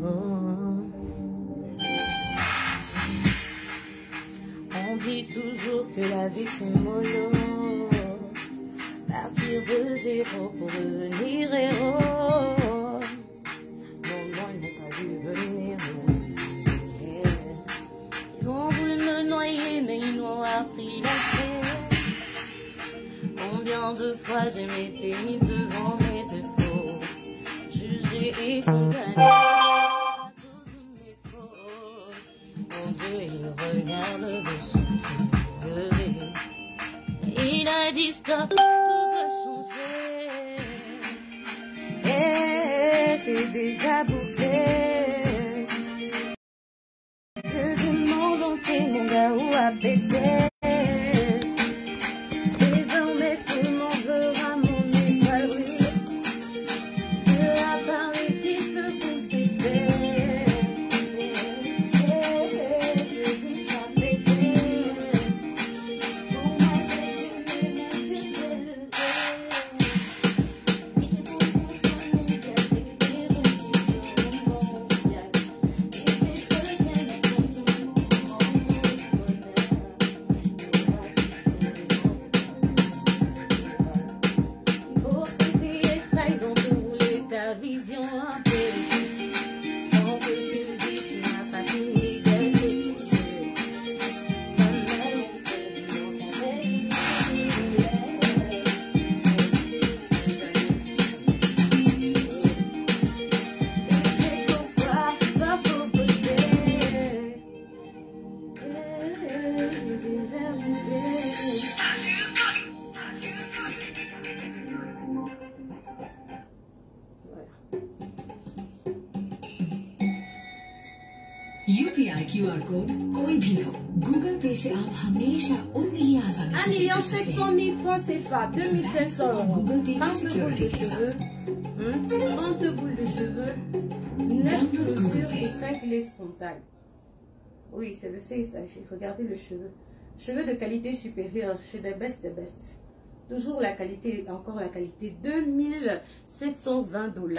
Oh. On dit toujours que la vie c'est mollo. Partir de zéro pour devenir héros. Non, non, ils n'ont pas vu venir. Ils ont voulu me noyer, mais ils n'ont appris la clé. Combien de fois j'ai m'étais mise devant mes défauts, jugée et condamnée à tous mes fautes. Mon Dieu, il regarde dessus. Il a dit stop, tout va changer. Et c'est déjà bouclé. Que du monde entier, mon gars, où a pété. Désormais, tout le monde verra mon étoile, oui. De la Paris qui peut contester. Je dis ça pété. Pour moi, c'est mon fils élevé. Et c'est pour ça mon gars, c'est des religions mondiales. Et c'est que le bien est consumé, mon bonheur. Hypocrisie et trahison, tu voulais ta vision un peu. Tant que tu dis, tu n'as pas fini d'être. C'est pourquoi va proposer. Déjà brisé. UPI QR code कोई भी हो, गूगल पे से आप हमेशा उतनी ही आसानी 1 से 700 000 francs CFA, 2500 euros. Google Pay 30 boules Security de के cheveux, 30 boules de cheveux, 9 chaussures et 5 laisses frontales. Oui, c'est le C, ça. Regardez le cheveu. Cheveux de qualité supérieure, chez des best. Toujours la qualité, encore la qualité, 2720 $.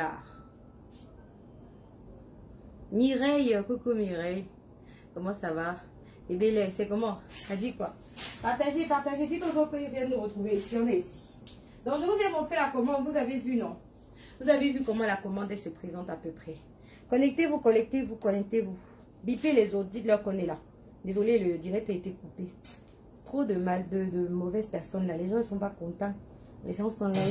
Mireille, coucou Mireille. Comment ça va? Et Bélé, c'est comment? T'as dit quoi? Partagez, dites aux gens qu'ils viennent nous retrouver ici, on est ici. Donc je vous ai montré la commande, vous avez vu, non? Vous avez vu comment la commande elle se présente à peu près. Connectez-vous. Bipez les autres, dites-leur qu'on est là. Désolé, le direct a été coupé. Trop de mauvaises personnes là, les gens ne sont pas contents. Les gens sont là.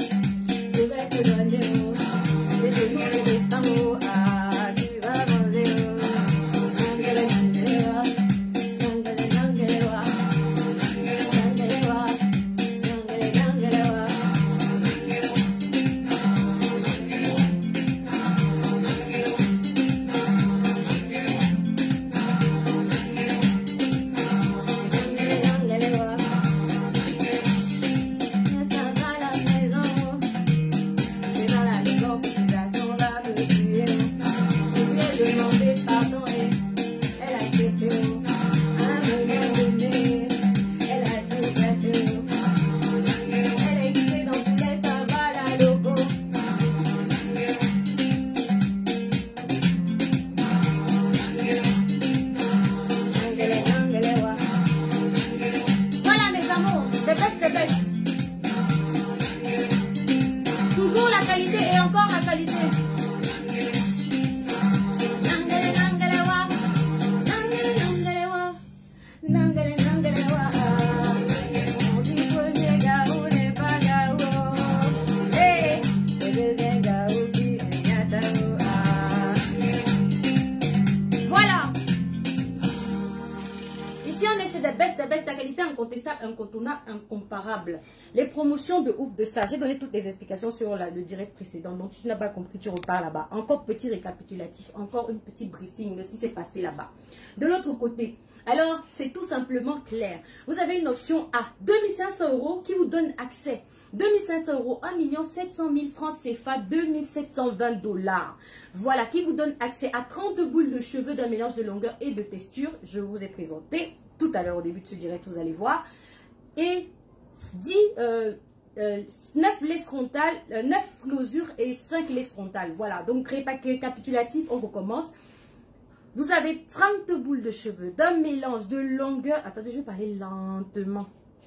Tu vas te donner, et je n'aurai pas mot, tu vas manger. qualité et encore la qualité. Voilà. Ici on est chez des best, la qualité incontestable, incontournable, incomparable. Les promotions de ouf de ça. J'ai donné toutes les explications sur le direct précédent. Donc tu n'as pas compris, tu repars là-bas. Encore petit récapitulatif, encore une petite briefing de ce qui s'est passé là-bas. De l'autre côté, alors c'est tout simplement clair. Vous avez une option à 2500 € qui vous donne accès. 2500 €, 1 700 000 francs CFA, 2720 $. Voilà, qui vous donne accès à 30 boules de cheveux d'un mélange de longueur et de texture. Je vous ai présenté tout à l'heure au début de ce direct, vous allez voir. Et 9 laisses frontales, 9 closures et 5 laisses frontales. Voilà, donc récapitulatif, on recommence. Vous avez 30 boules de cheveux d'un mélange de longueur. Attendez, je vais parler lentement.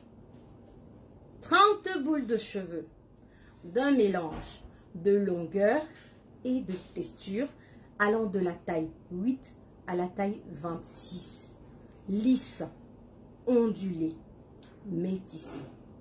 30 boules de cheveux d'un mélange de longueur et de texture allant de la taille 8 à la taille 26. Lisse, ondulée, métissée.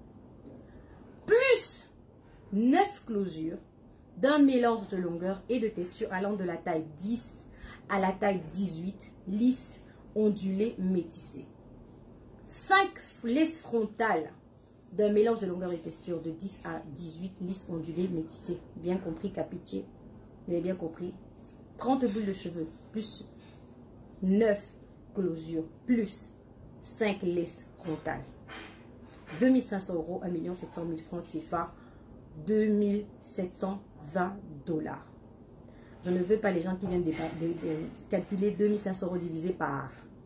Plus 9 closures d'un mélange de longueur et de texture allant de la taille 10 à la taille 18, lisse, ondulée, métissée. 5 laisses frontales d'un mélange de longueur et de texture de 10 à 18, lisse, ondulée, métissée. Bien compris, capitier. Vous avez bien compris. 30 boules de cheveux, plus 9 closures, plus 5 laisses frontales. 2500 €, 1 700 000 francs CFA, 2720 $. Je ne veux pas les gens qui viennent de calculer 2500 € divisé par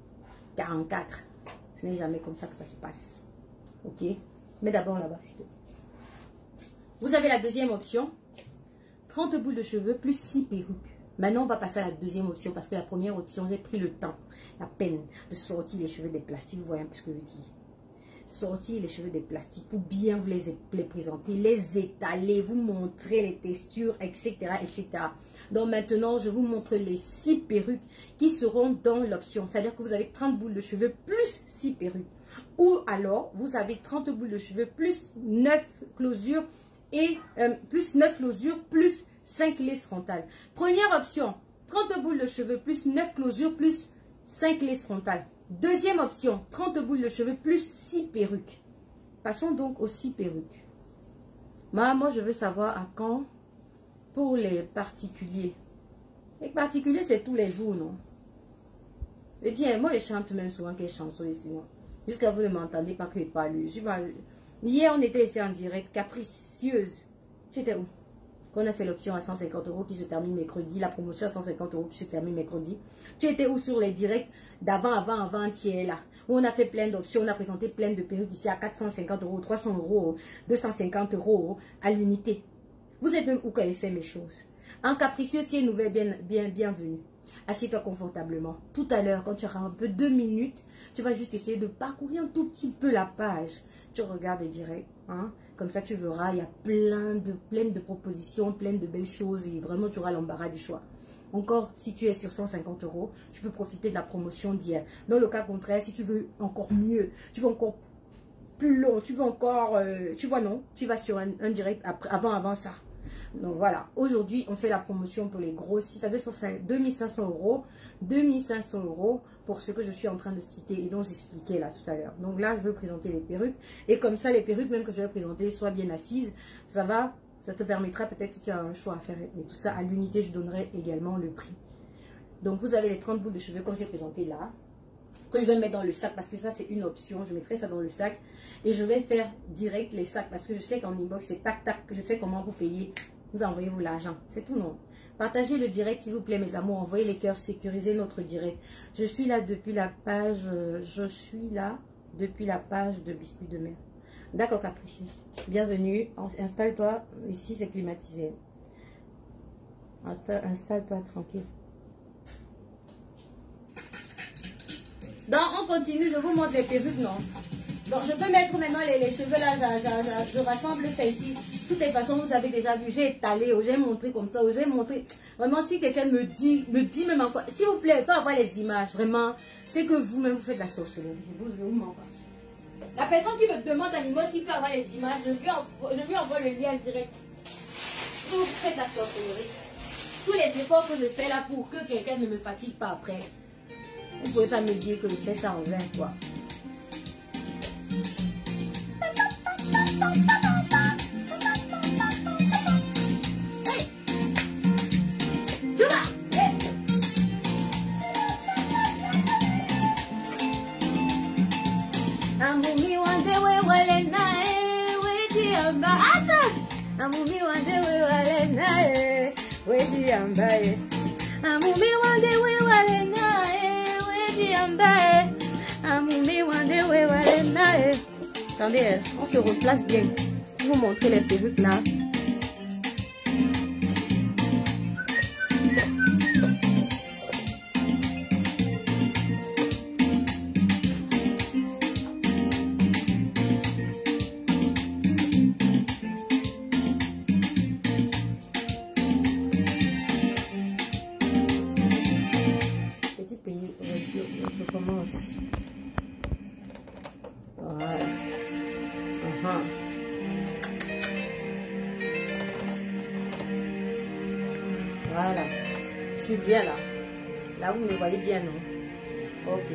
44. Ce n'est jamais comme ça que ça se passe. Ok? Mais d'abord là-bas, s'il te plaît. Vous avez la deuxième option. 30 boules de cheveux plus 6 perruques. Maintenant, on va passer à la deuxième option parce que la première option, j'ai pris le temps, la peine de sortir les cheveux des plastiques. Vous voyez un peu ce que je dis. Sortir les cheveux des plastiques pour bien vous les présenter, les étaler, vous montrer les textures, etc., etc. Donc maintenant, je vous montre les 6 perruques qui seront dans l'option. C'est-à-dire que vous avez 30 boules de cheveux plus 6 perruques. Ou alors, vous avez 30 boules de cheveux plus 9 closures et plus 9 closures plus 5 laisses frontales. Première option, 30 boules de cheveux plus 9 closures plus 5 laisses frontales. Deuxième option, 30 boules de cheveux plus 6 perruques. Passons donc aux 6 perruques. Moi, je veux savoir à quand pour les particuliers. Les particuliers, c'est tous les jours, non? Je dis, moi, je chante même souvent quelle chanson ici, non? Jusqu'à vous ne m'entendez pas que je parle. Hier, on était ici en direct, capricieuse. Tu étais où? Qu'on a fait l'option à 150 € qui se termine mercredi, la promotion à 150 € qui se termine mercredi. Tu étais où sur les directs avant-hier là, où on a fait plein d'options, on a présenté plein de perruques ici à 450 €, 300 €, 250 € à l'unité. Vous êtes même où quand j'ai fait mes choses. En capricieux, c'est une nouvelle bienvenue. Assieds-toi confortablement. Tout à l'heure, quand tu auras un peu 2 minutes, tu vas juste essayer de parcourir un tout petit peu la page. Tu regardes les directs, hein? Comme ça, tu verras, il y a plein de propositions, plein de belles choses et vraiment, tu auras l'embarras du choix. Encore, si tu es sur 150 €, tu peux profiter de la promotion d'hier. Dans le cas contraire, si tu veux encore mieux, tu veux encore plus long, tu veux encore, tu vois non, tu vas sur un direct après, avant ça. Donc voilà, aujourd'hui, on fait la promotion pour les gros 6 à 2500 €. 2500 € pour ce que je suis en train de citer et dont j'expliquais là tout à l'heure. Donc là, je veux présenter les perruques. Et comme ça, les perruques, même que je vais présenter, soient bien assises. Ça te permettra peut-être, si tu as un choix à faire et tout ça, à l'unité, je donnerai également le prix. Donc vous avez les 30 boules de cheveux comme j'ai présenté là. Que je vais mettre dans le sac parce que ça, c'est une option. Je mettrai ça dans le sac. Et je vais faire direct les sacs parce que je sais qu'en inbox, c'est tac, tac. Je fais comment vous payer. Vous envoyez-vous l'argent. C'est tout, non? Partagez le direct, s'il vous plaît, mes amours. Envoyez les cœurs, sécurisez notre direct. Je suis là depuis la page... de Biscuit de mer. D'accord, Capricieux. Bienvenue. Installe-toi. Ici, c'est climatisé. Installe-toi tranquille. Donc, on continue. Je vous montre les perruques, non? Donc, je peux mettre maintenant les cheveux là. Je rassemble celle-ci. toutes les façons, vous avez déjà vu, j'ai étalé, j'ai montré comme ça, j'ai montré. Vraiment, si quelqu'un me dit même encore, s'il vous plaît, pas avoir les images, vraiment, c'est que vous-même, vous faites la sorcellerie. Je vous mens pas. La personne qui me demande à l'image s'il peut avoir les images, je lui envoie le lien direct. Vous faites la sorcellerie. Tous les efforts que je fais là pour que quelqu'un ne me fatigue pas après. Vous ne pouvez pas me dire que je fais ça en vain, quoi. Hey! Tu vas! Hey! Amumi wande we wale nae, we diamba. Attends! Amumi wande we wale nae, we diamba. Amumi wande we wale nae, we diamba. Amumi wande we wale nae. Attendez, on se replace bien. Je vais vous montrer les perruques là. Petit pays, je commence. Voilà. Voilà. Je suis bien là. Là, vous me voyez bien, non? Ok.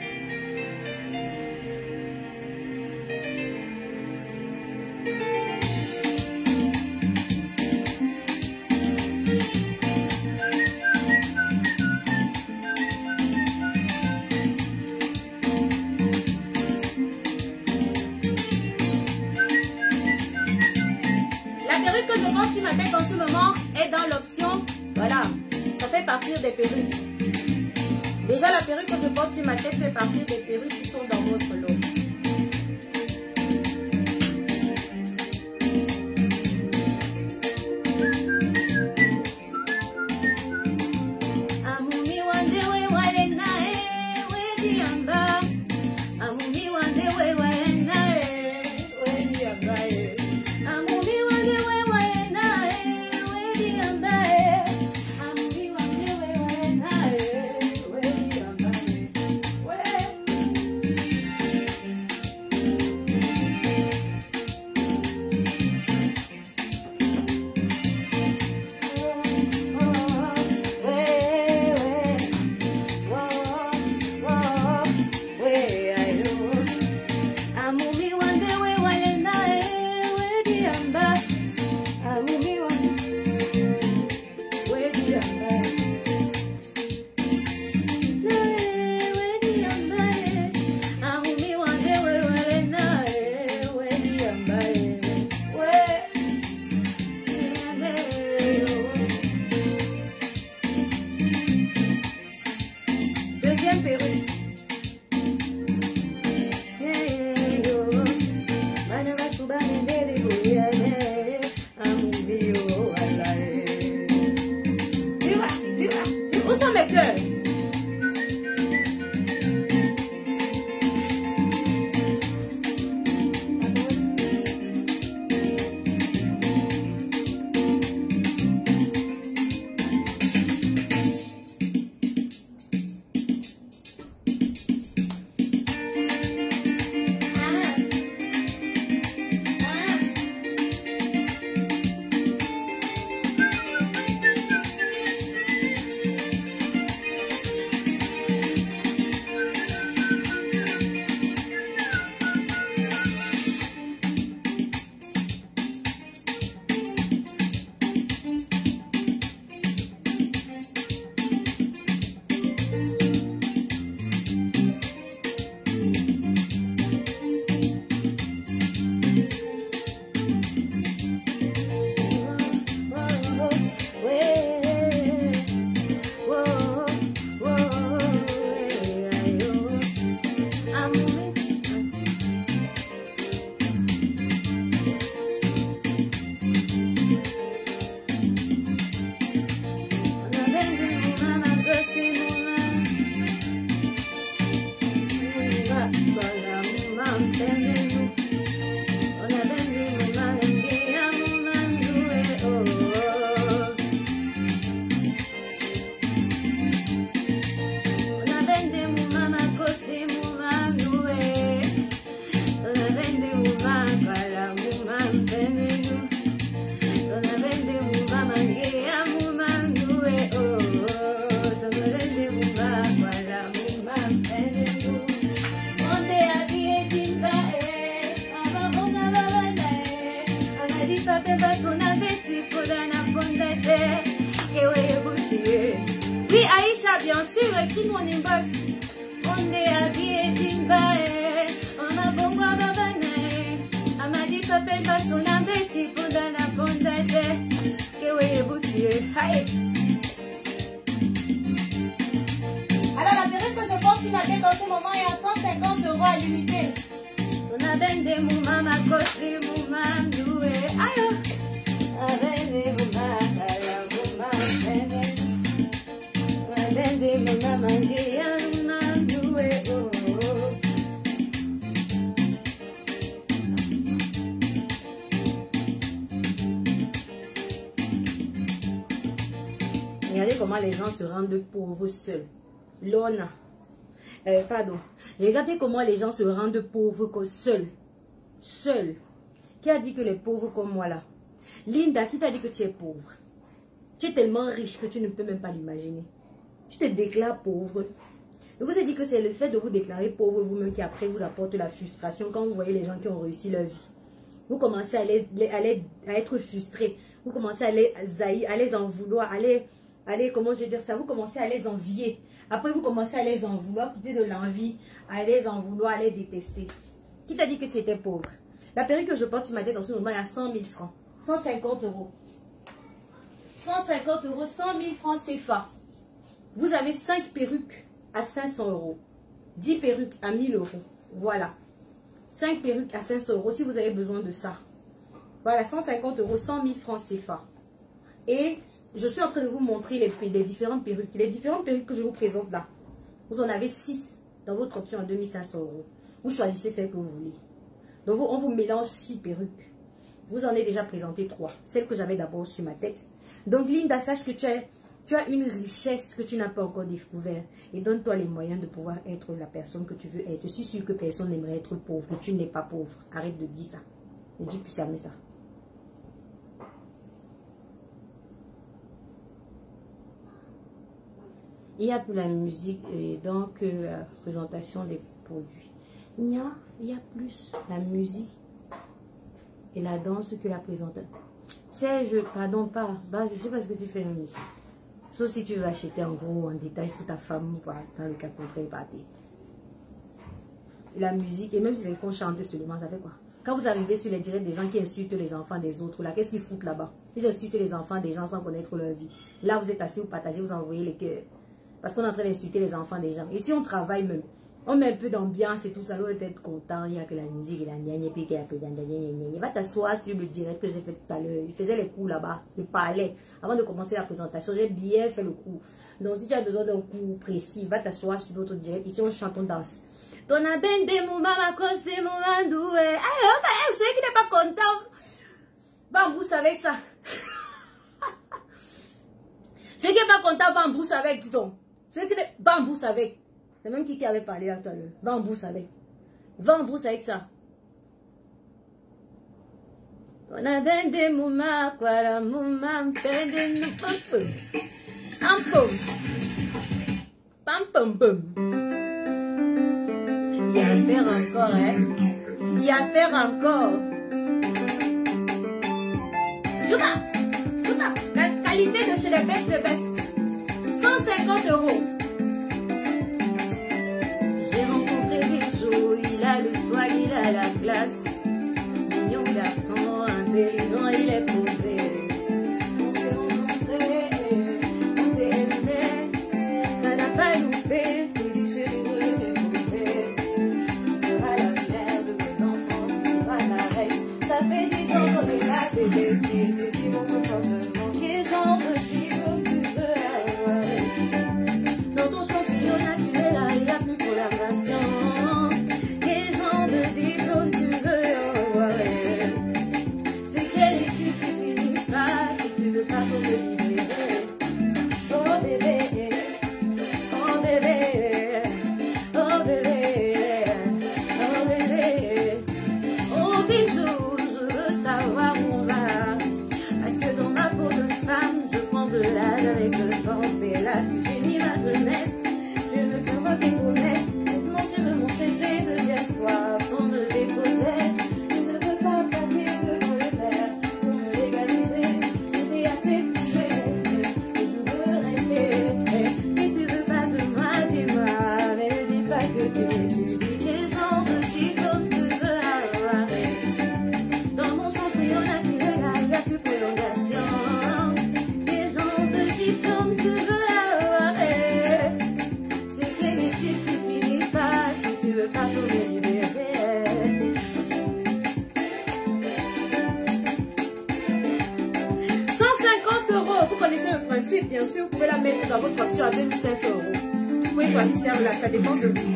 Que je porte sur ma tête en ce moment est dans l'option, voilà, ça fait partir des perruques. Déjà la perruque que je porte sur ma tête fait partir des perruques qui sont dans votre lot. Amumi wande we wale nae, we diamba. Amumi wande we wale nae, we diamba. Amumi wande we wale nae, we diamba. Amumi wande we wale nae, we diamba. Amumi wande we wale nae, we diamba. Amumi wande we diamba. We diamba. Amumi wande we wale nae, we diamba. Deuxième perruque. Amumi bien sûr, écris mon inbox. On est habillé d'imbae, on a bon bois babane. Amadi papa va son ambeti pour la fondate. Que oui, boussier. Alors la période que je porte ma tête en ce moment est à 150 € à l'unité. On a vendé mon maman à côté, mon maman doué. Aïe, on a vendé mon maman. Regardez comment les gens se rendent pauvres seuls. Lona. Pardon. Regardez comment les gens se rendent pauvres seuls. Seuls. Qui a dit que les pauvres comme moi là? Linda, qui t'a dit que tu es pauvre? Tu es tellement riche que tu ne peux même pas l'imaginer. Tu te déclares pauvre. Je vous ai dit que c'est le fait de vous déclarer pauvre vous-même qui après vous apporte la frustration quand vous voyez les gens qui ont réussi leur vie. Vous commencez à être frustré. Vous commencez à les haïr, à les en vouloir, comment je vais dire ça, vous commencez à les envier. Après vous commencez à les en vouloir, quitter de l'envie, à les en vouloir, à les détester. Qui t'a dit que tu étais pauvre? La perruque que je porte sur ma tête en ce moment est à 100 000 francs. 150 €. 150 €, 100 000 francs CFA. Vous avez 5 perruques à 500 €. 10 perruques à 1000 €. Voilà. 5 perruques à 500 € si vous avez besoin de ça. Voilà, 150 €, 100 000 francs CFA. Et je suis en train de vous montrer les différentes perruques. Les différentes perruques que je vous présente là. Vous en avez 6 dans votre option à 2500 €. Vous choisissez celle que vous voulez. Donc on vous mélange 6 perruques. Vous en avez déjà présenté 3. Celle que j'avais d'abord sur ma tête. Donc Linda, sache que tu as une richesse que tu n'as pas encore découvert. Et donne-toi les moyens de pouvoir être la personne que tu veux être. Je suis sûre que personne n'aimerait être pauvre. Que tu n'es pas pauvre. Arrête de dire ça. Ne dis plus jamais ça. Il y a pour la musique et donc la présentation des produits. Il y a plus la musique et la danse que la présentation. Serge, pardon pas. Bah, je sais pas ce que tu fais même ici. Sauf si tu veux acheter en gros en détail pour ta femme ou pas, dans le cas contraire, partir. La musique, et même si c'est qu'on chante seulement, ça fait quoi? Quand vous arrivez sur les directs des gens qui insultent les enfants des autres, là, qu'est-ce qu'ils foutent là-bas? Ils insultent les enfants des gens sans connaître leur vie. Là, vous êtes assis, vous partagez, vous envoyez les cœurs. Parce qu'on est en train d'insulter les enfants des gens. Et si on travaille même, on met un peu d'ambiance et tout ça, on va être content, il n'y a que la musique et la gnagne, et puis qu'il y a peu de va t'asseoir sur le direct que j'ai fait tout à l'heure. Je faisais les coups là-bas, je parlais. Avant de commencer la présentation, j'ai bien fait le coup. Donc si tu as besoin d'un coup précis, va t'asseoir sur l'autre direct. Ici, on chante, on danse. Ton abende mon maman, c'est mon mandoué. Aïe, vous savez qui n'est pas content. Va en brousse avec ça. Ceux qui n'est pas content, va en brousse avec, dis-donc. Ceux qui n'est pas en brousse avec. C'est même qui avait parlé là tout à l'heure. Va en brousse avec. Va en brousse avec ça. On a vendé mouma, quoi la mouma, pende nous pam pam. Pam pam pam. Il y a à faire encore, hein. Il y a à faire encore. Jouka. La qualité de chez les best, le best. 150 €. Il a le soin, il a la classe. Mignon garçon, intelligent, il est posé. On s'est rencontré, on s'est aimé. Ça n'a pas loupé, tout du chéri, je l'ai trouvé. Tu seras la mère de mes enfants, tu seras la reine. Ça fait 10 ans qu'on est là, bébé. Tu dis mon comportement, quel genre de fille tu veux avoir. Dans ton champignon naturel, il n'y a plus programmation. connaissez le principe, bien sûr, vous pouvez la mettre dans votre option à 2500 €. Vous pouvez choisir celle-là, ça dépend de vous.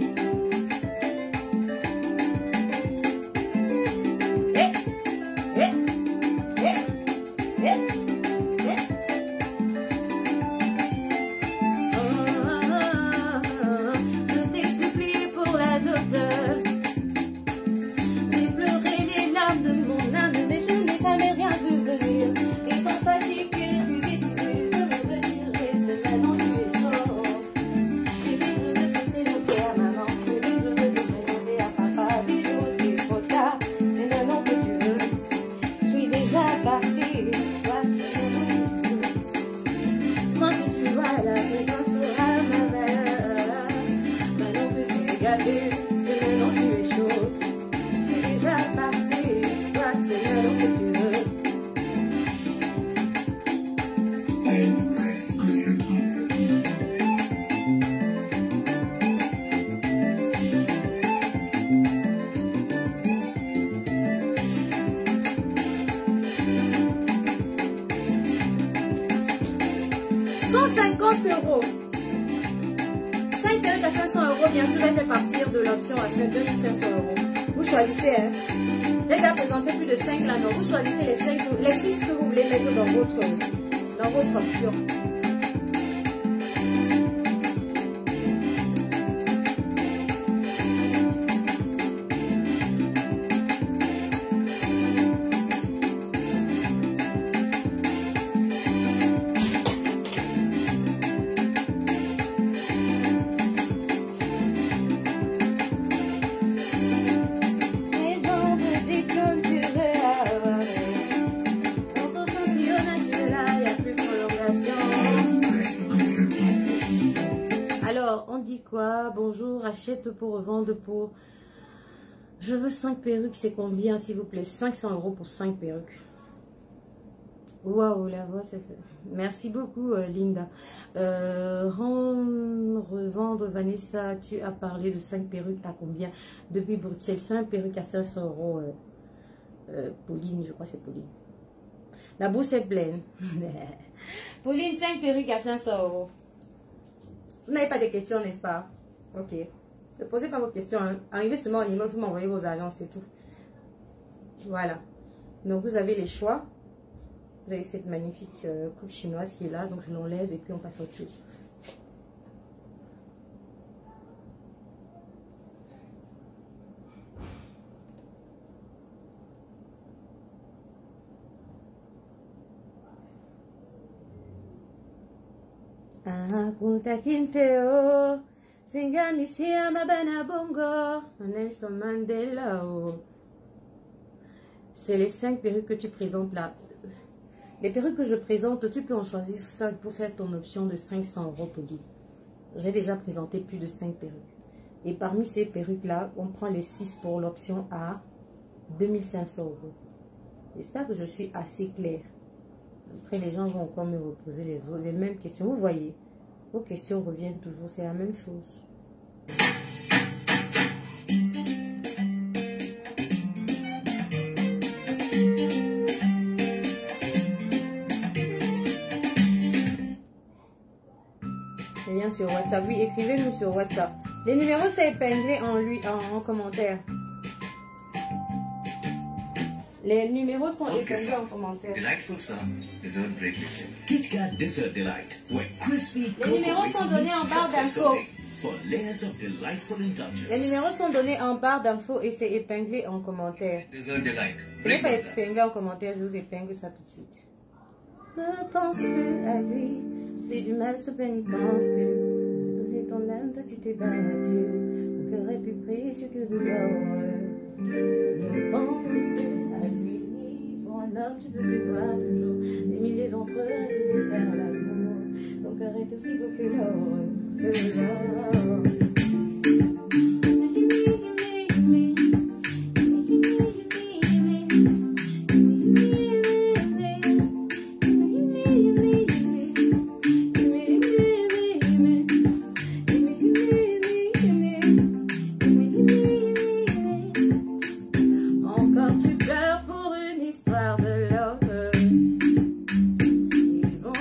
Bien sûr, elle fait partir de l'option à 2500 €. Vous choisissez, hein. J'ai déjà présenté plus de 5 là, donc vous choisissez les 6 que vous voulez mettre dans votre option. Quoi? Bonjour, achète pour revendre pour... Je veux 5 perruques, c'est combien s'il vous plaît? 500 € pour 5 perruques. Waouh, la voix, ça fait... Merci beaucoup, Linda. Revendre, Vanessa, tu as parlé de 5 perruques à combien? Depuis Bruxelles, 5 perruques à 500 €. Pauline, je crois que c'est Pauline. La bourse est pleine. Pauline, 5 perruques à 500 €. Vous n'avez pas de questions, n'est-ce pas? Ok. Ne posez pas vos questions. Hein. Arrivez seulement au niveau, vous m'envoyez vos agences, c'est tout. Voilà. Donc, vous avez les choix. Vous avez cette magnifique coupe chinoise qui est là. Donc, je l'enlève et puis on passe à autre chose. Kunta Kinteo, Singamisia Mabana Bongo, Nelson Mandela. C'est les 5 perruques que tu présentes là. Les perruques que je présente, tu peux en choisir 5 pour faire ton option de 500 € pour guide. J'ai déjà présenté plus de 5 perruques. Et parmi ces perruques là, on prend les 6 pour l'option à 2500 €. J'espère que je suis assez claire. Après, les gens vont encore me reposer les mêmes questions. Vous voyez, vos questions reviennent toujours. C'est la même chose. Lien sur WhatsApp. Oui, écrivez-nous sur WhatsApp. Les numéros, c'est épinglé en commentaire. Les numéros sont épinglés en commentaire. Les numéros sont donnés en barre d'infos. Les numéros sont donnés en barre d'infos et c'est épinglé en commentaire. Ce n'est pas épinglé en commentaire, je vous épingle ça tout de suite. Ne pense plus à lui, c'est du mal, ce peine n'y pense plus. C'est ton âme, toi tu t'es battu. Le cœur est plus précieux que de l'or. Ne pense plus à lui. Pour un homme, tu peux lui voir toujours. Des milliers d'entre eux qui te faire l'amour. Ton cœur est aussi beau que l'or. Que l'or. Encore tu pleures pour une histoire de l'homme. Ils vont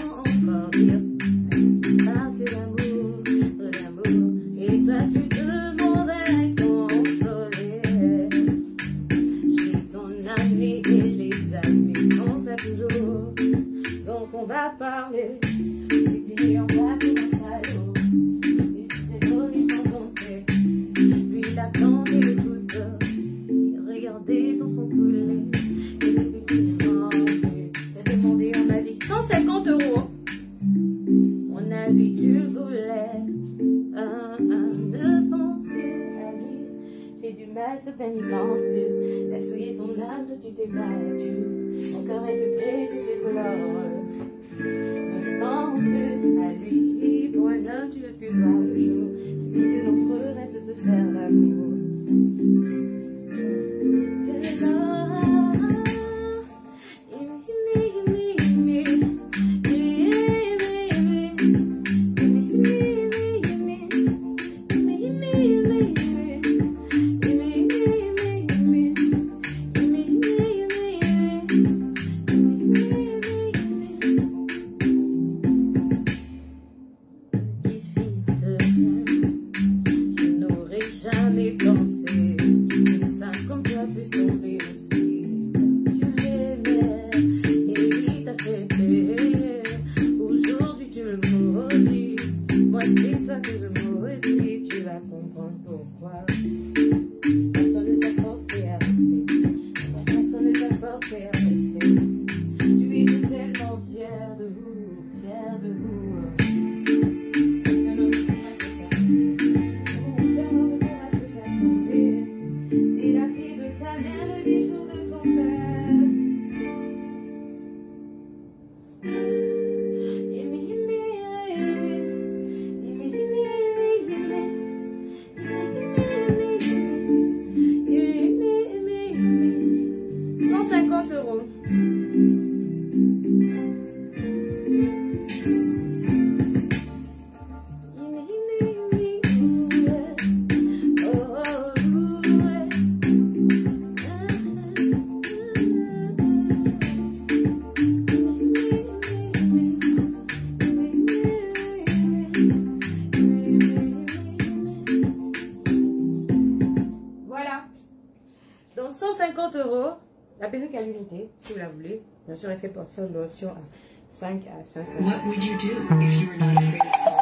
qu'on va parler. Et puis on va tout un salaud. Et tu t'es donné sans compter. Lui il attendait le couteau. Il regardait dans son poulet. Et le petit demandé. C'est demandé, on m'a dit 150 €. On a vu tu le voulais. De penser à lui. J'ai du mal, ce peine, il pense plus. T'as souillé ton âme, toi tu t'es battu. Mon cœur est plus blessé, plus coloreux. Ne pense plus à lui. Pour un homme, tu veux plus voir le jour. Les deux d'entre eux rêvent de te faire l'amour. Donc 150 €, la perruque à l'unité, si vous la voulez. Bien sûr, elle fait penser à l'option à 5 à 500. What would you do if you were not afraid of falling?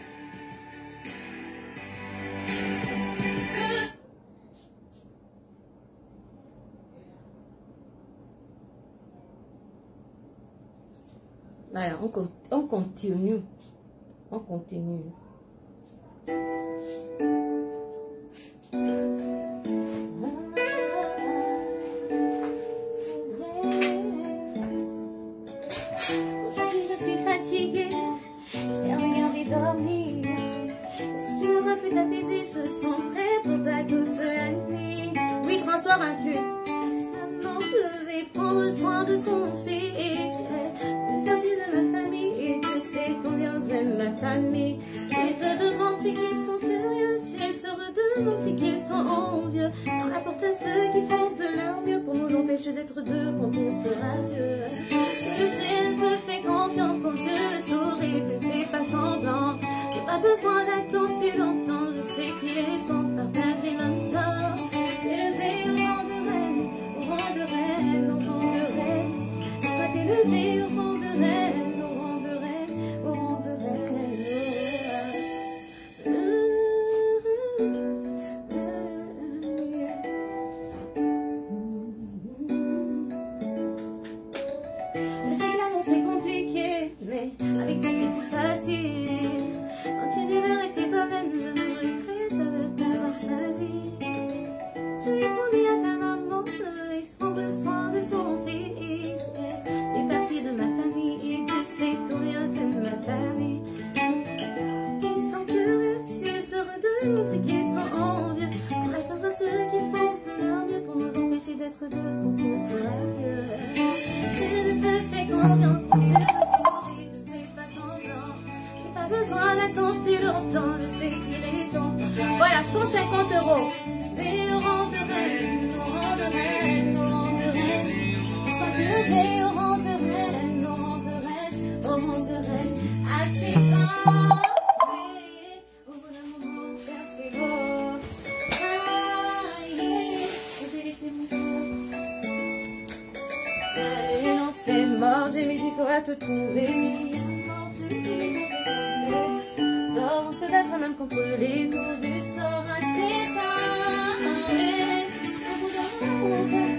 Voilà, on continue. On continue. Aujourd'hui je suis fatiguée, je t'ai regardé dormir. Si on a pu t'apaiser, je sens prêt pour ta toute la nuit. Oui, transport inclus. Maman, je vais prendre soin de son fils. Le quartier de ma famille et tu sais combien j'aime ma famille. S'ils te demandent c'est qu'ils sont curieux, s'ils te redemandent c'est qu'ils sont envieux, on rapporte à ceux qui font de leur mieux pour nous empêcher d'être deux quand on sera vieux. Je sais, je te fais confiance quand je le souris, tu ne fais pas semblant. J'ai pas besoin d'attendre plus longtemps, je sais qu'il est temps de partager notre sort. Élevé au rang de reine, au rang de reine, au rang de reine. Je sois élevé au rang de reine, au rang de reine, au rang de reine. Je sais que l'amour c'est compliqué, mais avec toi c'est plus facile. Continue de rester toi-même, je ne regrette pas de t'avoir choisi. Je lui ai promis à ta maman, je vais prendre soin de son fils. Il est parti de ma famille et tu sais combien j'aime ma famille. Ils sont curieux, s'ils te redemandent c'est qu'ils sont envieux. On attendra ceux qui font de leur mieux pour nous empêcher d'être deux quand on sera vieux. Je te fais confiance quand tu le souris, tu ne fais pas semblant. J'ai pas besoin Oh, j'ai mis du temps à te trouver. On se battra même contre les coups du sort assez tard. Au bout d'un moment, on passe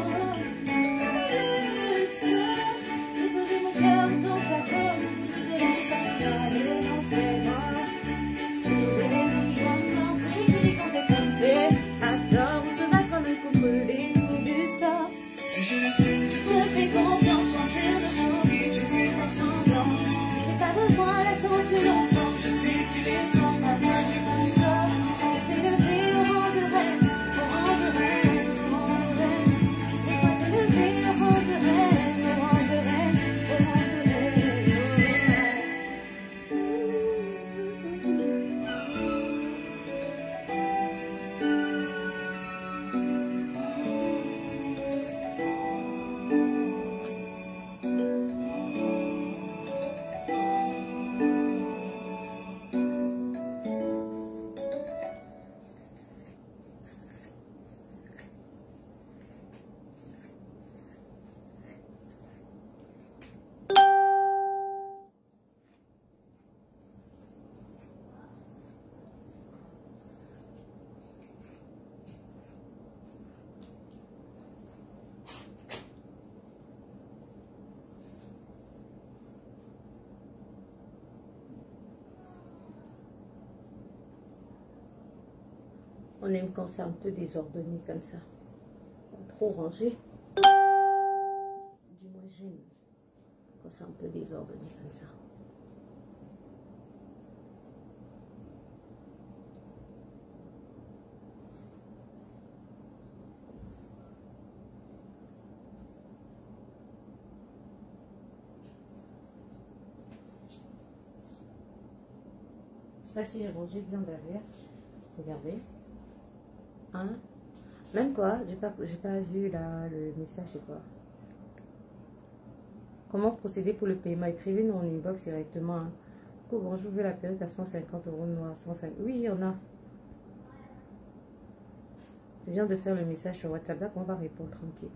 j'ai posé mon cœur dans ta pomme. Je vais partager dans ses bras. C'est les millions de celui qui dit qu'on s'est trompé. À tort, on se battra même contre les coups du sort. Je fais confiance, changer de jour. Tu fais pas semblant. J'ai pas besoin d'attendre plus longtemps. On aime quand c'est un peu désordonné comme ça. Pas trop rangé. Du moins j'aime quand c'est un peu désordonné comme ça. Je sais pas si j'ai rangé bien derrière. Regardez. Hein? Même quoi, j'ai pas vu là le message, c'est quoi? Comment procéder pour le paiement? Écrivez-nous en inbox directement. Hein. Bonjour, je veux la perruque à 150 € noir. 105. Oui, il y en a. Je viens de faire le message sur WhatsApp, là qu'on va répondre tranquille.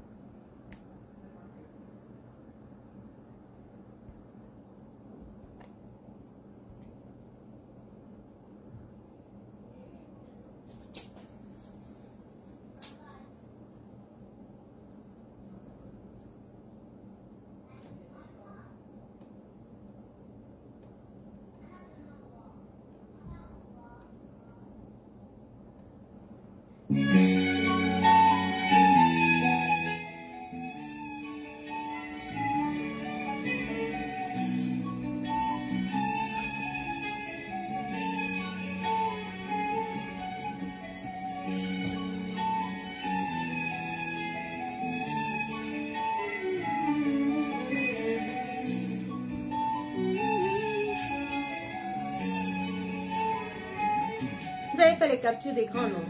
Vous avez fait les captures d'écran, non?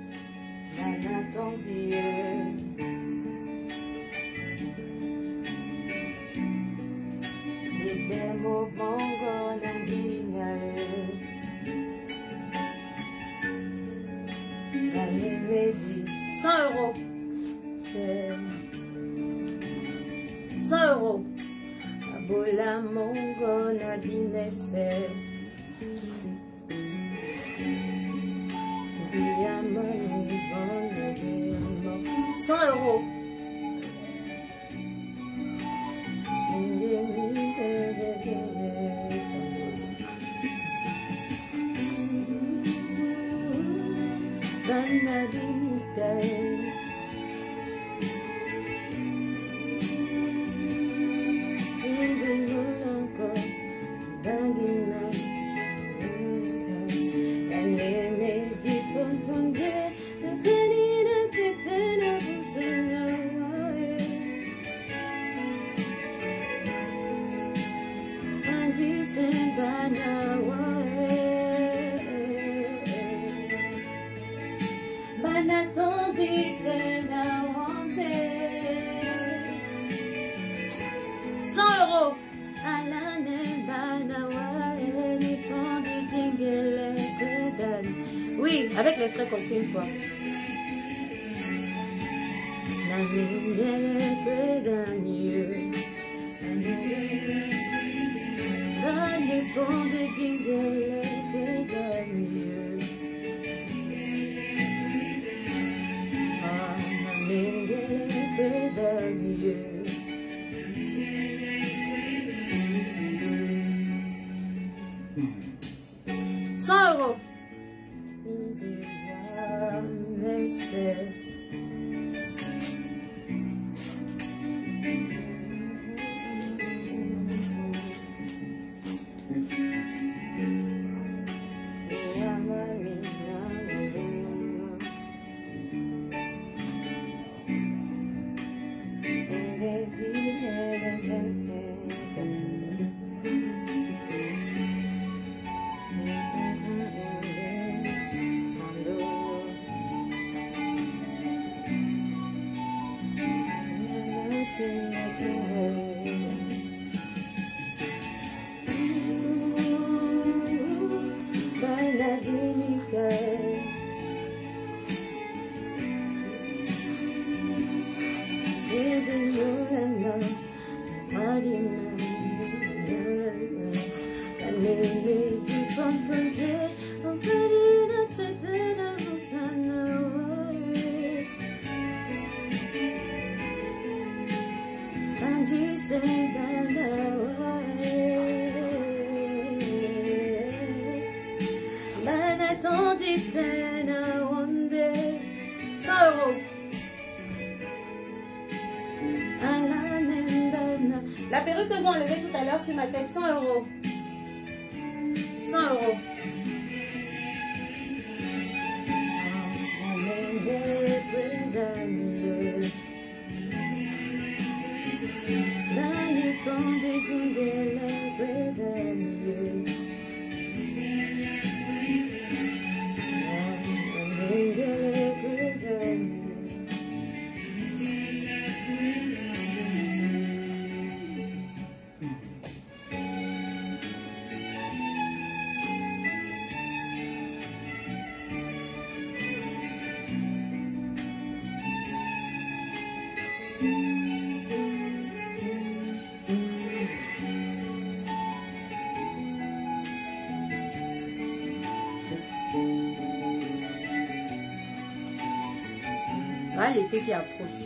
€100. 100 €. Abola mongo na binese. 100 €. Oui, avec les frais compris une fois. La Nanikonde kingele pedamiye. Naningele pedamiye. 100 €. La perruque que j'ai enlevée tout à l'heure sur ma tête, 100 €. 100 €. Ah, l'été qui approche.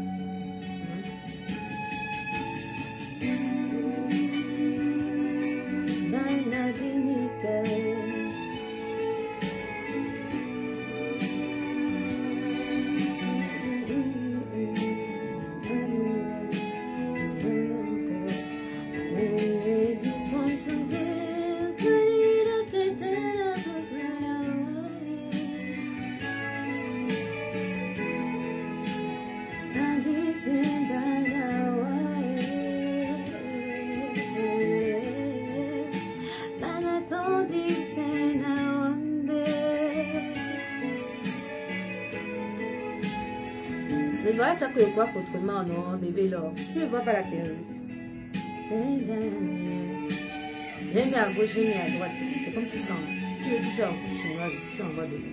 Mais voilà ça que je coiffe autrement, non, bébé, là. Tu ne vois pas la perruque. J'ai mis à gauche, j'ai mis à droite. C'est comme tu sens. Si tu veux, tu fais en couche chinoise, je suis en voie bébé.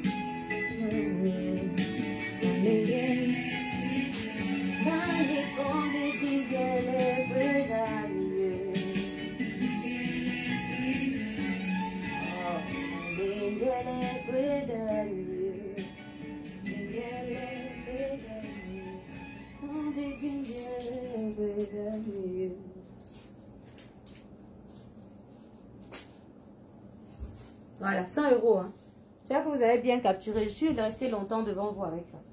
Voilà, 100 €. Hein. J'espère que vous avez bien capturé. Je suis restée longtemps devant vous avec ça.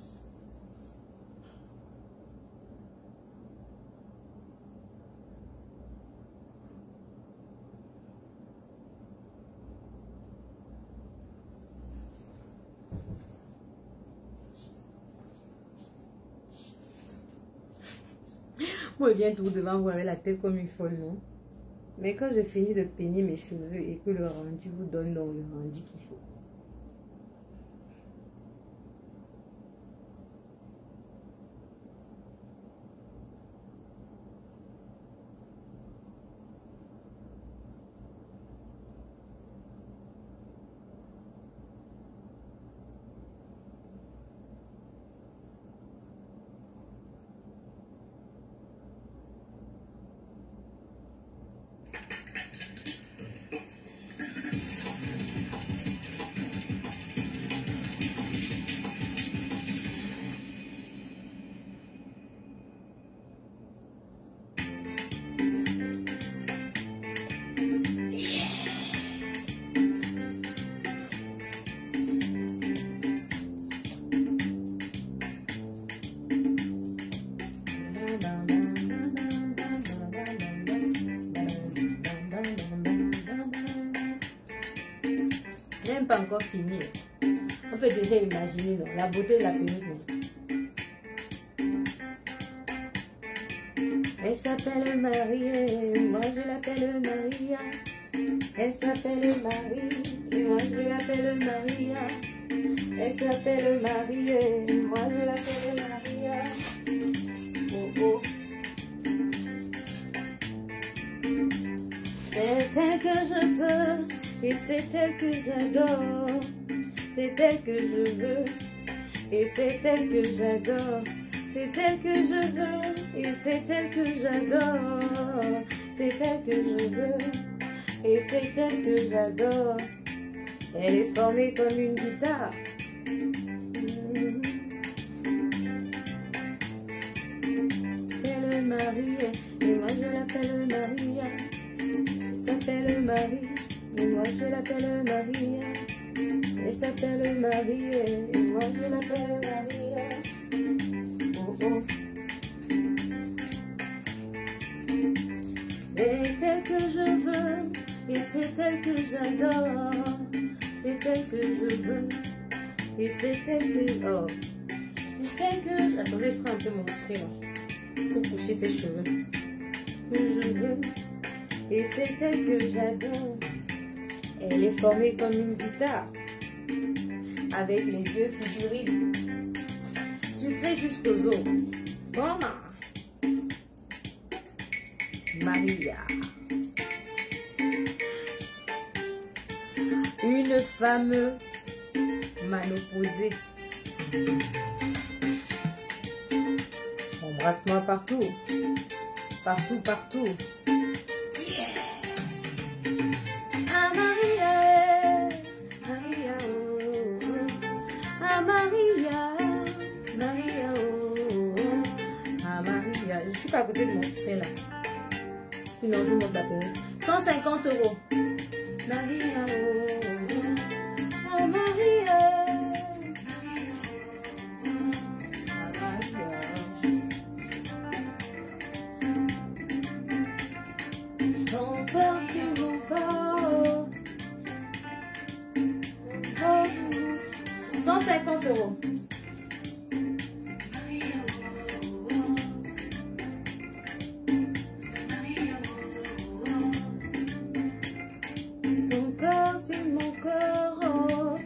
Moi, je viens tout devant vous avec la tête comme une folle, non? Mais quand je finis de peigner mes cheveux et que le rendu vous donne donc le rendu qu'il faut. même pas encore fini. On peut déjà imaginer non, la beauté de la perruque. Non. Elle s'appelle Marie, et moi je l'appelle Maria. Elle s'appelle Marie, et moi je l'appelle Maria. Elle s'appelle Marie, et moi je l'appelle Maria. Oh oh. C'est elle que je veux, et c'est elle que j'adore. C'est elle que je veux, et c'est elle que j'adore. C'est elle que je veux, et c'est elle que j'adore. C'est elle que je veux, et c'est elle que j'adore. Elle est formée comme une guitare. Elle Marie, et moi je l'appelle Maria. Elle s'appelle Marie, et moi je l'appelle Maria. Elle s'appelle Marie, et moi je l'appelle Maria. Oh oh. C'est elle que je veux, et c'est elle que j'adore. C'est elle que je veux, et c'est elle que... Oh. C'est elle que... Attendez, je prends un peu mon spray là, pour pousser ses cheveux. Que je veux, et c'est elle que j'adore. Elle est formée comme une guitare, avec les yeux figurines, sucrés jusqu'aux os. Bon, Maria. Une femme ménopausée. Embrasse-moi partout. Partout, partout. Yeah. Ah Maria, Maria, oh, oh. Ah Maria, Maria, oh, oh. Ah Maria. Je suis pas à côté de mon spray là. Sinon je monte la peine. 150 €. Maria, oh, oh. Oh Maria. Ton corps sur mon corps. 150 €. Ton corps sur mon corps, oh.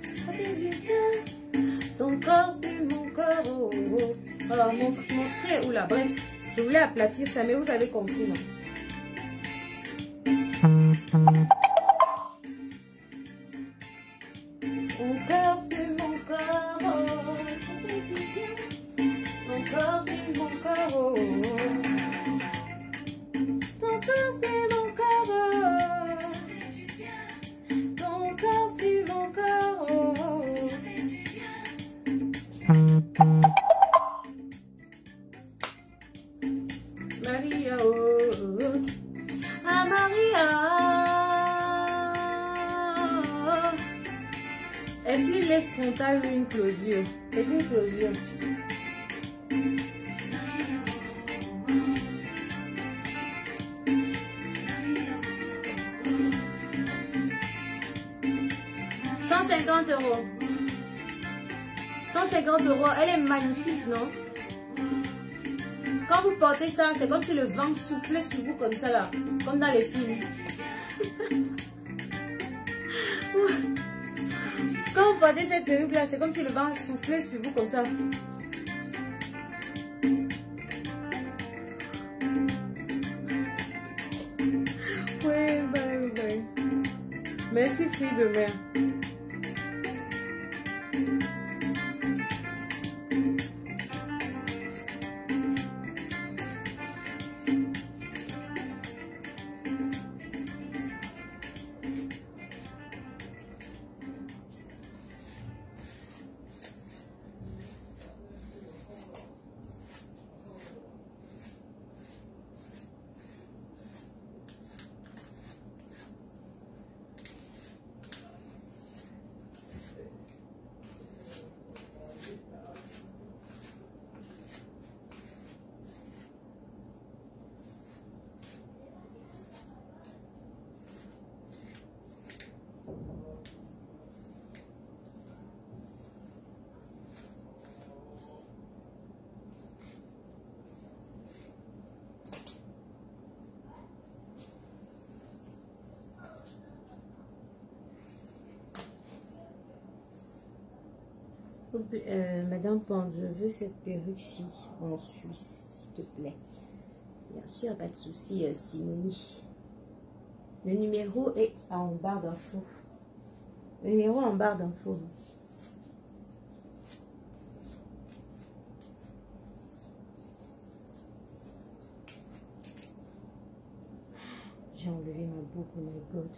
Ton corps sur mon corps, oh, oh. Alors mon spray, oula, bref, je voulais aplatir ça, mais vous avez compris, non? Ton corps sur mon corps, oh. Ton corps sur mon corps, oh. Ton corps sur mon corps, oh. Ton corps sur mon corps, oh. Maria, oh, oh. Ah Maria. Est-ce une laisse frontale ou une closure? C'est une closure. €150. 150 €. Elle est magnifique, non? Quand vous portez ça, c'est comme si le vent soufflait sur vous comme ça là. Comme dans les films. Quand vous portez cette perruque là, c'est comme si le vent soufflait sur vous comme ça. Oui, oui. Merci, fruits de mer. Madame Pond, je veux cette perruque-ci en Suisse, s'il te plaît. Bien sûr, pas de souci, Simoni. Le numéro est en barre d'infos. Le numéro est en barre d'infos. J'ai enlevé ma boucle, oh my god.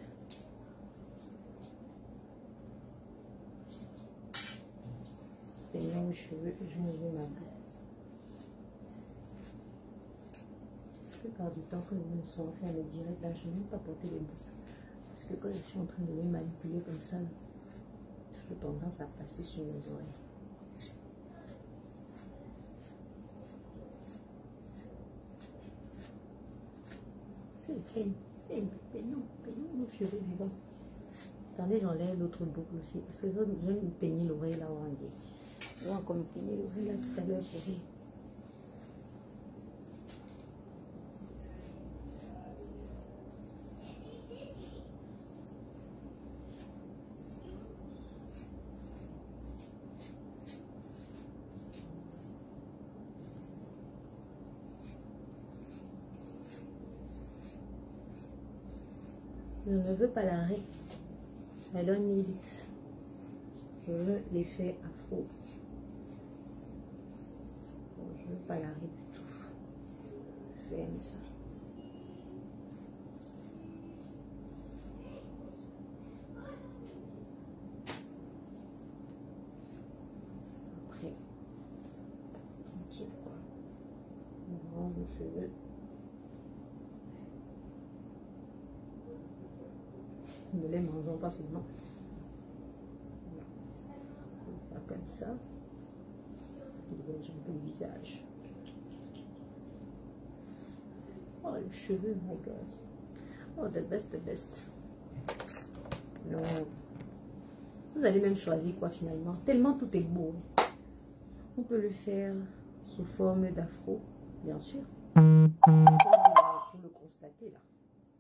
Peignant aux cheveux, j'ai enlevé ma boucle. La plupart du temps, quand je me sens faire le direct, là, je ne vais même pas porter les boucles. Parce que quand je suis en train de les manipuler comme ça, j'ai tendance à passer sur mes oreilles. C'est le peignons nos cheveux vivants. Attendez, j'enlève l'autre boucle aussi. Parce que je vais me peigner l'oreille là, je vais encore me peigner l'oreille là tout à l'heure pour rire. Je ne veux pas l'arrêt. I don't need it. Je veux l'effet afro. Bon, je ne veux pas l'arrêt du tout. Je fais ça. Après, tranquille quoi. On range nos cheveux. Ne les mangeons pas seulement. Voilà. Comme ça. Dégage un peu le visage. Oh, les cheveux, my god. Oh, the best, the best. Non. Vous allez même choisir quoi finalement. Tellement tout est beau. On peut le faire sous forme d'afro, bien sûr. Pour le constater là.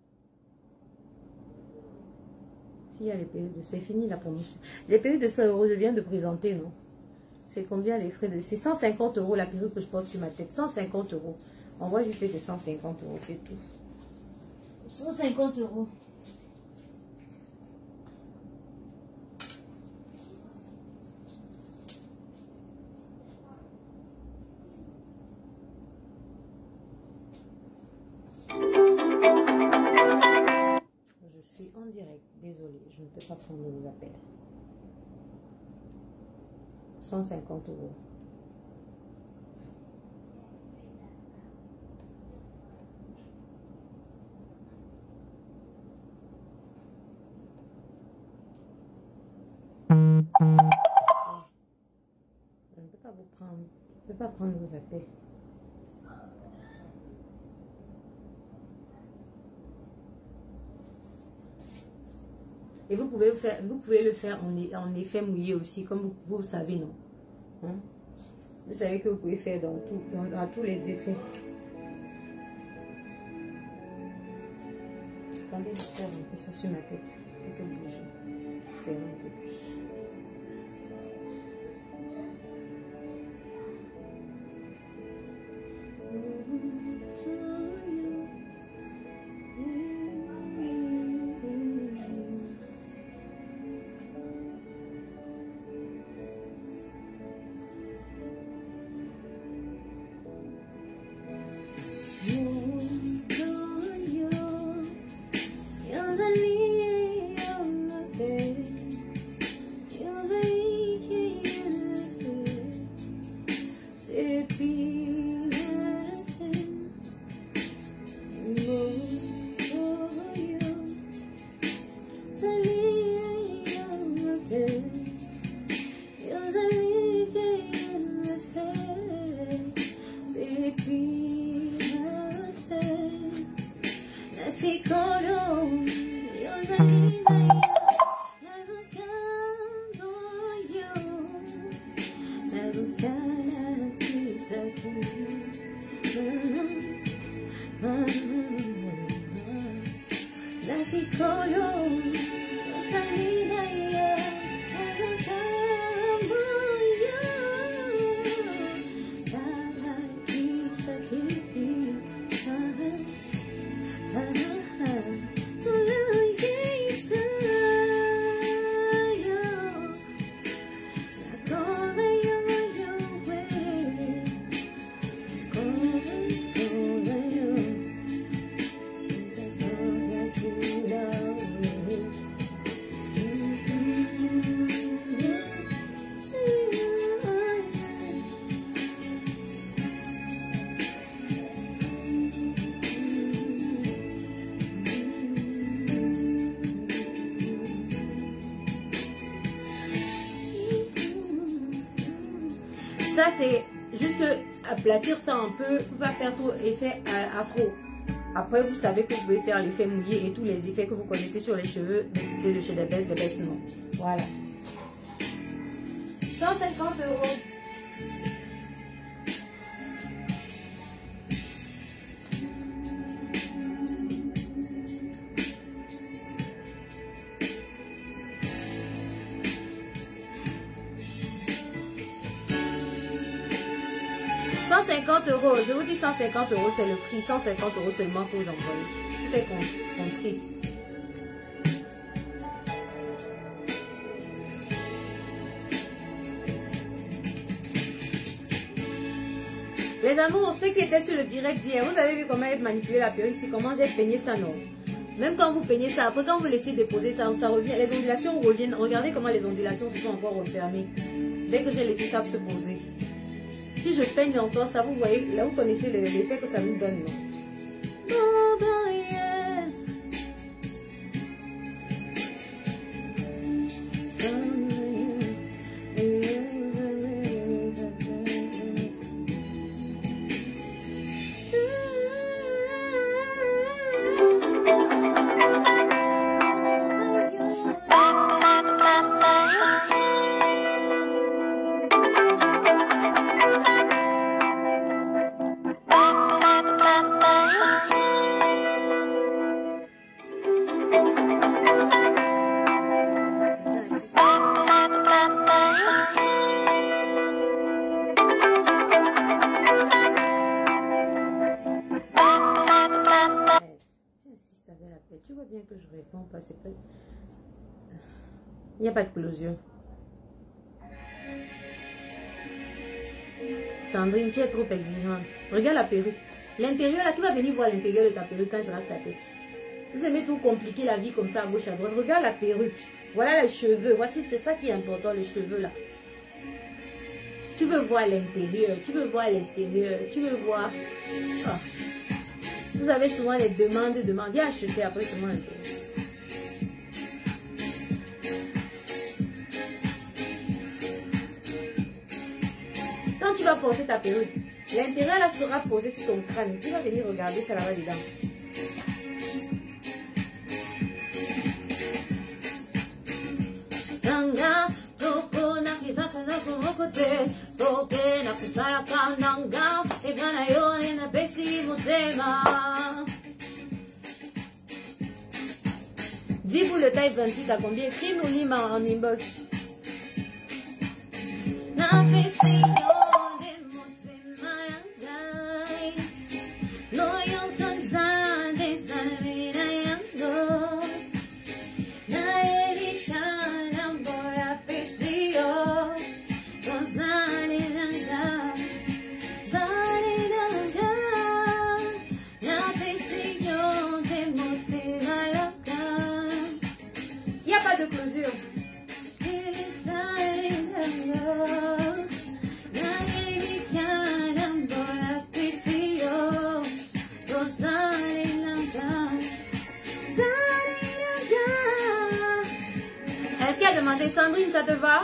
Il y a les perruques de... C'est fini la promotion. Les perruques de 100 €, je viens de présenter, non? C'est combien les frais de... C'est 150 € la perruque que je porte sur ma tête. 150 €. On voit juste de 150 €, c'est tout. 150 €. En direct, désolé, je ne peux pas prendre vos appels. 150 €. Je ne peux pas vous prendre, je ne peux pas prendre vos appels. Et vous pouvez le faire en effet mouillé aussi, comme vous savez, non? Hein? Vous savez que vous pouvez faire dans tous les effets. Attendez, je serre un peu ça sur ma tête. Et que bouger. Serre un peu plus. ça, c'est juste aplatir ça un peu pour pas faire tout effet afro. Après, vous savez que vous pouvez faire l'effet mouillé et tous les effets que vous connaissez sur les cheveux. C'est de chez The Best non. Voilà. 150 €. Je vous dis 150 €, c'est le prix. 150 € seulement pour vous envoyer. Tout est compris. Les amours, ceux qui étaient sur le direct d'hier, vous avez vu comment j'ai manipulé la perruque ici, comment j'ai peigné ça, non? Même quand vous peignez ça, après quand vous laissez déposer ça, ça revient. Les ondulations reviennent. Regardez comment les ondulations se sont encore refermées. Dès que j'ai laissé ça se poser. Si je peigne encore ça, vous voyez, là vous connaissez l'effet que ça nous donne, non? Tu vois bien que je réponds pas, c'est pas... Il n'y a pas de closure. Sandrine, tu es trop exigeante. Regarde la perruque. L'intérieur, là, tu vas venir voir l'intérieur de ta perruque quand il se rase ta tête. Vous aimez tout compliquer la vie comme ça à gauche à droite. Regarde la perruque. Voilà les cheveux. Voici, c'est ça qui est important, les cheveux là. Tu veux voir l'intérieur, tu veux voir l'extérieur, tu veux voir... Ah. Vous avez souvent les demandes, viens acheter après seulement l'intérieur. Quand tu vas porter ta perruque, l'intérieur là sera posé sur ton crâne. Tu vas venir regarder ça là-bas dedans. Dis-vous le taille 26 à combien? Écris-nous Lima en inbox. Est-ce qu'il a demandé Sandrine, ça te va?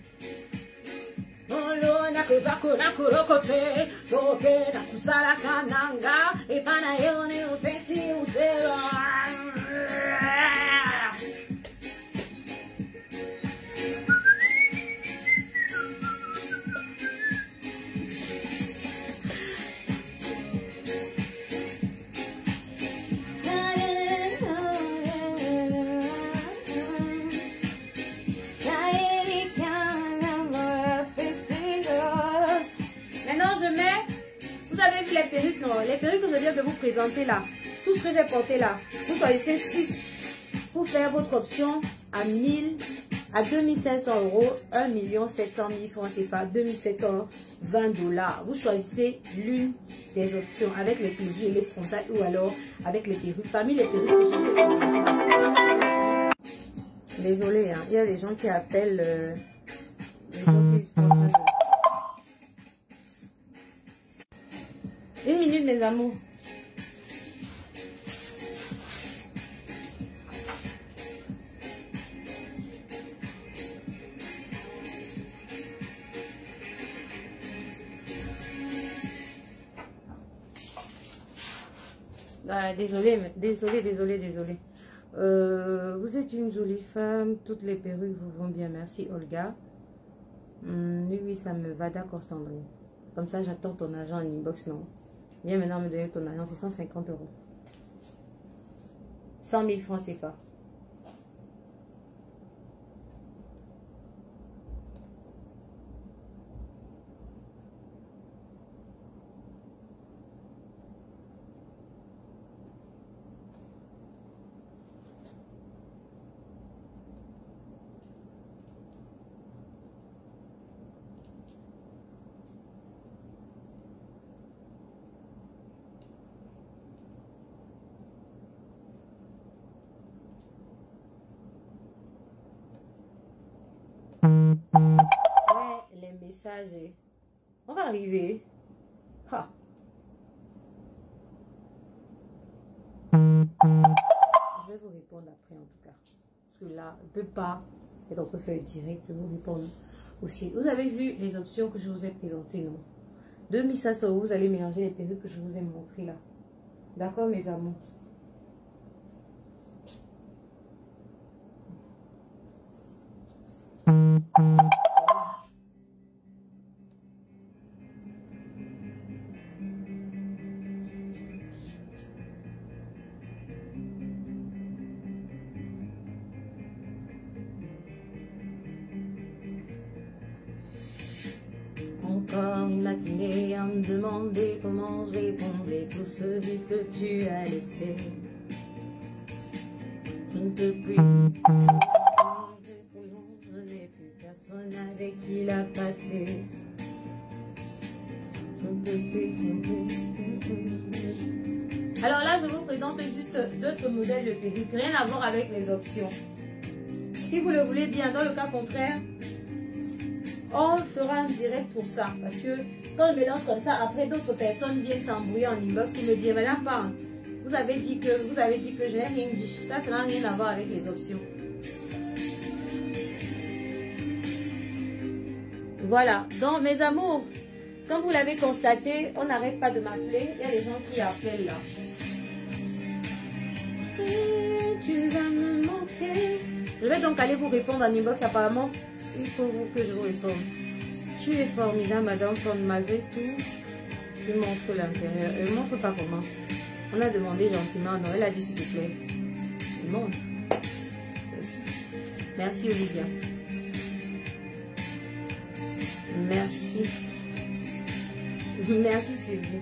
Les perruques, non, les perruques que je viens de vous présenter là, tout ce que j'ai porté là, vous choisissez 6 pour faire votre option à 1000, à 2500 €, 1 700 000 francs CFA, 2720 $. Vous choisissez l'une des options avec les peluches et les frontales ou alors avec les perruques. Parmi les perruques que je... Désolée, hein, il y a des gens qui appellent... les gens qui sont en train de... 1 minute, mes amours. Désolée. Vous êtes une jolie femme. Toutes les perruques vous vont bien. Merci, Olga. Oui, ça me va. D'accord, Sandrine. Comme ça, j'attends ton argent en inbox, non? Viens maintenant me donner ton argent, c'est 150 €. 100 000 francs CFA. Ouais, les messages. On va arriver. Ah. Je vais vous répondre après en tout cas. Parce que là, je ne peux pas être en train de faire direct. Je vais vous répondre aussi. Vous avez vu les options que je vous ai présentées, non? 2500 €, vous allez mélanger les perruques que je vous ai montrées là. D'accord, mes amours? Encore une matinée à me demander comment je répondais tout ce vide que tu as laissé. Je ne peux plus. Je n'ai plus personne avec qui la passer. Je ne peux plus. Alors là, je vous présente juste d'autres modèles de perruques, rien à voir avec les options. Si vous le voulez bien, dans le cas contraire, on fera un direct pour ça. Parce que quand je me lance comme ça, après d'autres personnes viennent s'embrouiller en inbox pour me dire, Madame Pan, vous avez dit que je n'ai rien dit. Ça n'a rien à voir avec les options. Voilà. Donc mes amours, comme vous l'avez constaté, on n'arrête pas de m'appeler. Il y a des gens qui appellent là. Tu vas me manquer. Je vais donc aller vous répondre en inbox apparemment. Il faut que je vous réponde. Tu es formidable, madame, comme malgré tout, tu montres l'intérieur. Elle ne montre pas comment. On a demandé gentiment, non, elle a dit s'il te plaît. Il montre. Merci, Olivia. Merci. Merci, Sylvie.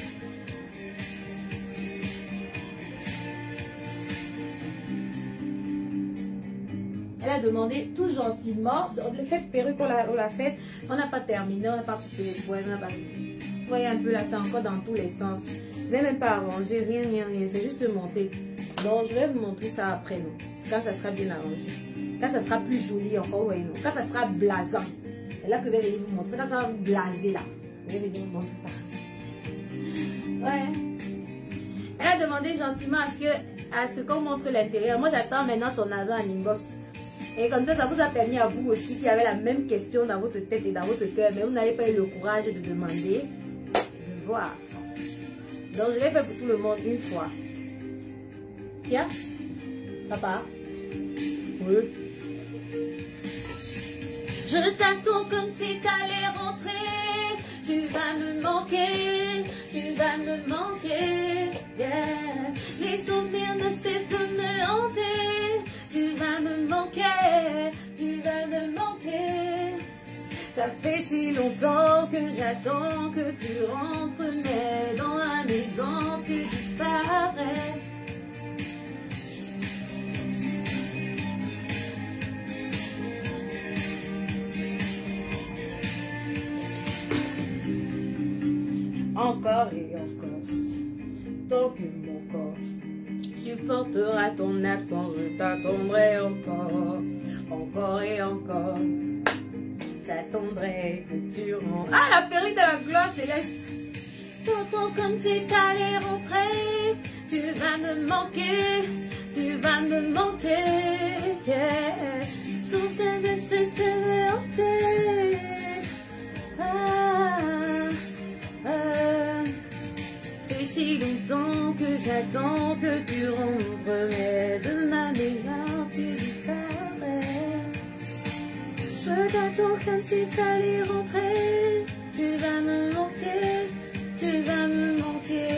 Elle a demandé tout gentiment. Cette perruque, on l'a faite. On n'a pas terminé, on n'a pas coupé les poils. Vous voyez un peu là, c'est encore dans tous les sens. Je n'ai même pas arrangé, rien. C'est juste monté. Donc, je vais vous montrer ça après, non. Quand ça sera bien arrangé. Quand ça sera plus joli encore, vous voyez, non. Quand ça sera blasant. Et là que je vais venir vous montrer. Quand ça va vous blaser là. Je vais venir vous montrer ça. Ouais. Elle a demandé gentiment à ce qu'on montre l'intérieur. Moi, j'attends maintenant son argent en inbox. Et comme ça vous a permis à vous aussi qui avez la même question dans votre tête et dans votre cœur, mais vous n'avez pas eu le courage de demander, de voir. Donc je l'ai fait pour tout le monde une fois. Tiens, papa. Oui. Je t'attends comme si t'allais rentrer. Tu vas me manquer, yeah. Les souvenirs ne cessent de me hanter. Tu vas me manquer. Ça fait si longtemps que j'attends que tu rentres, mais dans la maison tu disparais. Encore et encore, tant que mon corps supportera ton absence, je t'attendrai encore et encore. J'attendrai que tu rentres. Ah, la perruque de la gloire céleste. T'entends comme si t'allais rentrer. Tu vas me manquer, yeah. Soudain de cesse de me hanter. Fait si longtemps que j'attends retour comme si t'allais rentrer. Tu vas me manquer, tu vas me manquer.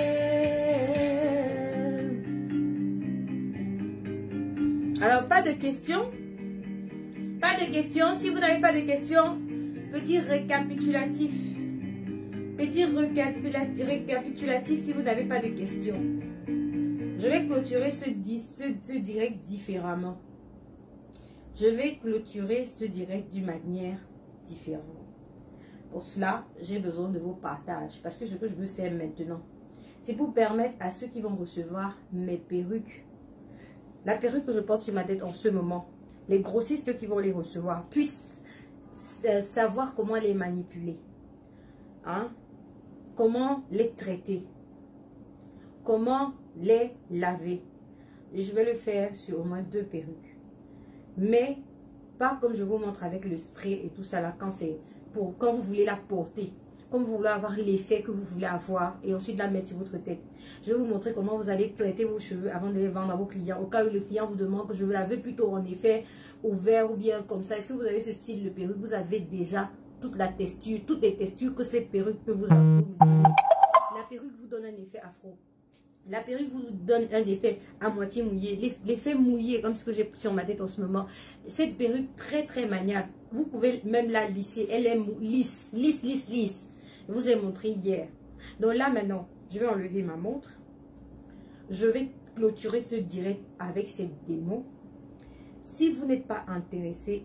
Alors, pas de questions? Pas de questions? Si vous n'avez pas de questions, petit récapitulatif. Petit récapitulatif si vous n'avez pas de questions. Je vais clôturer ce direct différemment. Je vais clôturer ce direct d'une manière différente. Pour cela, j'ai besoin de vos partages. Parce que ce que je veux faire maintenant, c'est pour permettre à ceux qui vont recevoir mes perruques, la perruque que je porte sur ma tête en ce moment, les grossistes qui vont les recevoir, puissent savoir comment les manipuler. Hein? Comment les traiter. Comment les laver. Et je vais le faire sur au moins 2 perruques. Mais pas comme je vous montre avec le spray et tout ça là, quand vous voulez la porter, quand vous voulez avoir l'effet que vous voulez avoir et ensuite la mettre sur votre tête. Je vais vous montrer comment vous allez traiter vos cheveux avant de les vendre à vos clients. Au cas où le client vous demande que je veux la veux plutôt en effet ouvert ou bien comme ça. Est-ce que vous avez ce style de perruque? Vous avez déjà toute la texture, toutes les textures que cette perruque peut vous apporter. La perruque vous donne un effet afro. La perruque vous donne un effet à moitié mouillé. L'effet mouillé, comme ce que j'ai sur ma tête en ce moment. Cette perruque très très maniable. Vous pouvez même la lisser. Elle est lisse, lisse, lisse, lisse. Je vous ai montré hier. Donc là maintenant, je vais enlever ma montre. Je vais clôturer ce direct avec cette démo. Si vous n'êtes pas intéressé,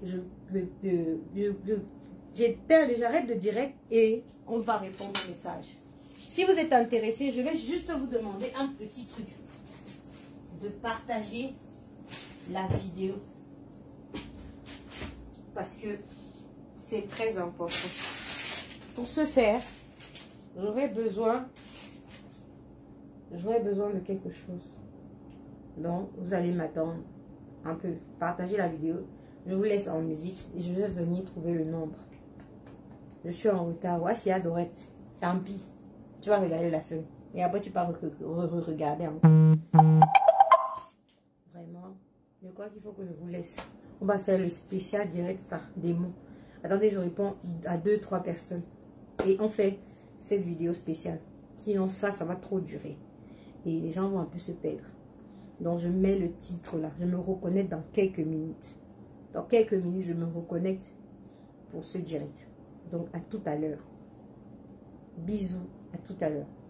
j'arrête le direct et on va répondre au message. Si vous êtes intéressé, je vais juste vous demander un petit truc. De partager la vidéo. Parce que c'est très important. Pour ce faire, j'aurai besoin de quelque chose. Donc, vous allez m'attendre un peu. Partager la vidéo. Je vous laisse en musique et je vais venir trouver le nombre. Je suis en retard. Voici Adorette. Tant pis. Tu vas regarder la feuille. Et après, tu vas regarder encore. Vraiment. Je crois qu'il faut que je vous laisse. On va faire le spécial direct, ça. Des mots. Attendez, je réponds à 2-3 personnes. Et on fait cette vidéo spéciale. Sinon, ça va trop durer. Et les gens vont un peu se perdre. Donc, je mets le titre là. Je me reconnecte dans quelques minutes. Dans quelques minutes, je me reconnecte pour ce direct. Donc, à tout à l'heure. Bisous. À tout à l'heure.